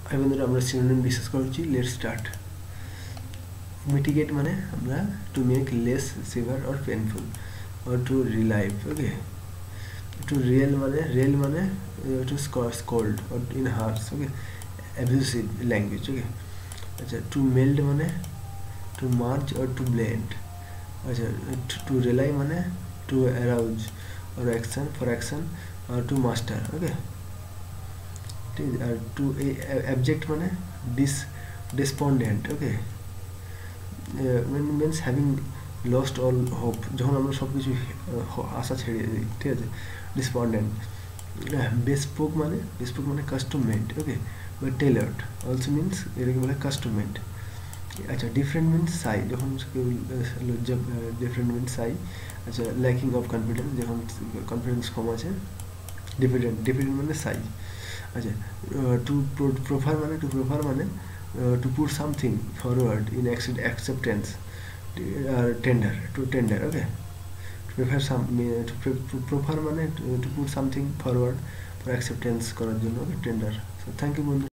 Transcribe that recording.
এই বন্ধুরা আমরা সিনোনিম ডিসকাস করছি। Let's start. মিটিগেট মানে আমরা to make less severe or painful or to relieve. Okay, to rail মানে to scold or in harsh. Okay, abusive language. Okay, আচ্ছা to melt মানে to merge or to blend. আচ্ছা to rally মানে to arouse or action for action or to muster. Okay, ঠিক আছে। আর to abject মানে despondent. Okay, means having lost all hope, যখন আমরা সব কিছু আশা ছেড়ে দিই। ঠিক আছে, ডিসপন্ডেন্ট। বেসপোক মানে কাস্টম মেড। ওকে, বা টেলার্ড অলসো মিনস এটাকে বলে কাস্টম মেড। আচ্ছা ডিফারেন্ট মিনস সাই, যখন কেউ লজ্জা, ডিফারেন্ট মিনস সাই। আচ্ছা ল্যাকিং অফ কনফিডেন্স, যখন কনফিডেন্স কম আছে। ডিফারেন্ট মানে সাই। আচ্ছা টু প্রোফার মানে to put something forward in acceptance. Tender. Okay, proffer মানে to put something forward for acceptance করার জন্য। Okay, tender. So thank you বন্ধু।